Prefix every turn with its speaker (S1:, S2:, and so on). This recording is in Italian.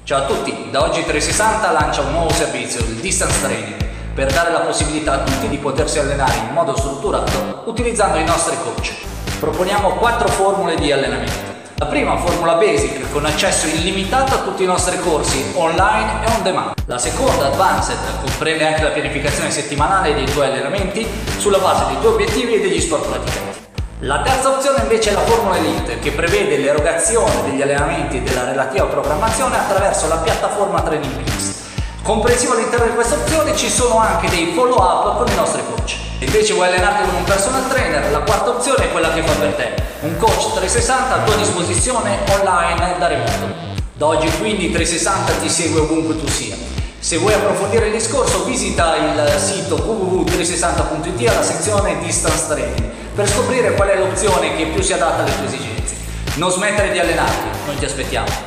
S1: Ciao a tutti, da oggi 360 lancia un nuovo servizio, il Distance Training, per dare la possibilità a tutti di potersi allenare in modo strutturato utilizzando i nostri coach. Proponiamo 4 formule di allenamento. La prima, formula basic, con accesso illimitato a tutti i nostri corsi online e on demand. La seconda, advanced, comprende anche la pianificazione settimanale dei tuoi allenamenti sulla base dei tuoi obiettivi e degli sport praticati. La terza opzione invece è la formula elite, che prevede l'erogazione degli allenamenti e della relativa programmazione attraverso la piattaforma TrainingPeaks. Comprensivo all'interno di questa opzione ci sono anche dei follow up con i nostri coach. Se invece vuoi allenarti con un personal trainer, la quarta opzione è quella che fa per te, un coach 360 a tua disposizione online da remoto. Da oggi quindi 360 ti segue ovunque tu sia. Se vuoi approfondire il discorso visita il sito www.360.it alla sezione Distance Training per scoprire qual è l'opzione che più si adatta alle tue esigenze. Non smettere di allenarti, noi ti aspettiamo.